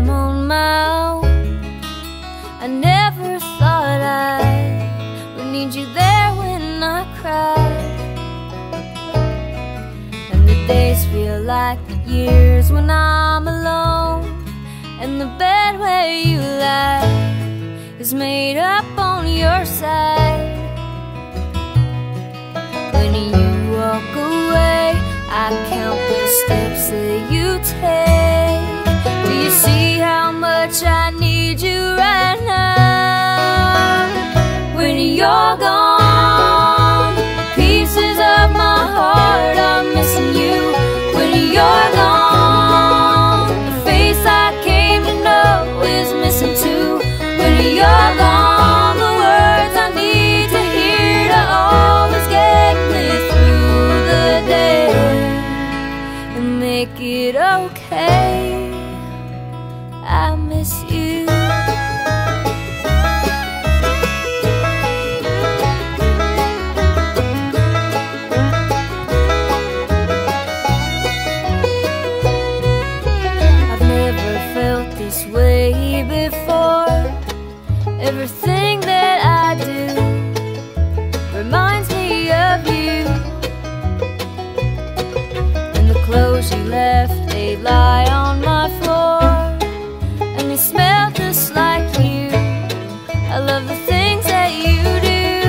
I'm on my own. I never thought I would need you there when I cry. And the days feel like years when I'm alone, and the bed where you lie is made up on your side. When you walk away, I count the steps that you take. Do you see how much I need you right now? When you're gone, pieces of my heart are missing you. When you're gone, the face I came to know is missing too. When you're gone, the words I need to hear to always get me through the day and make it okay. I miss you. I've never felt this way before. Everything that I do reminds me of you. And the clothes you left, they lie on my floor, and they smell just like you. I love the things that you do.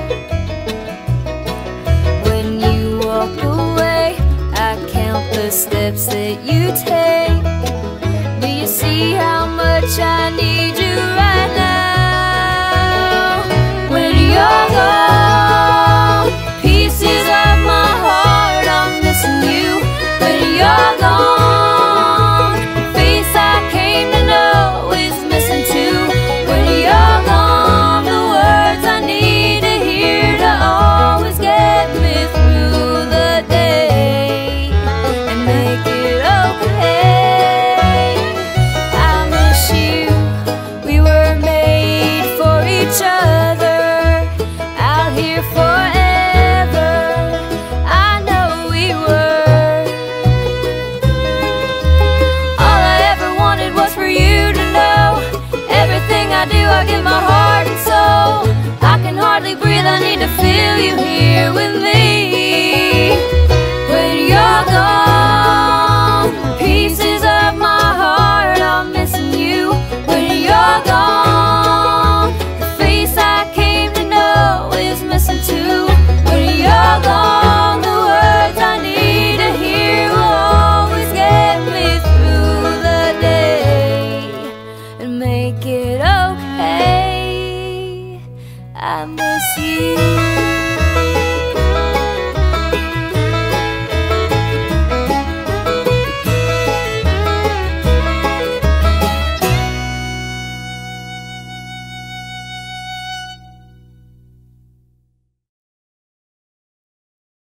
When you walk away, I count the steps that you take. Do you see how much I need you right now? When you're gone, pieces of my heart are missing you. When you're gone, the face I came to know is missing too. When you're gone, the words I need to hear to always get me through the day and make it okay. I miss you. We were made for each other, out here forever. I know we were. All I ever wanted was for you to know. Everything I do, I give my heart and soul. I can hardly breathe, I need to feel you here with me. When you're gone, pieces of my heart are missing you. When you're gone, the face I came to know is missing too. When you're gone, the words I need to hear will always get me through the day and make it okay. I miss you.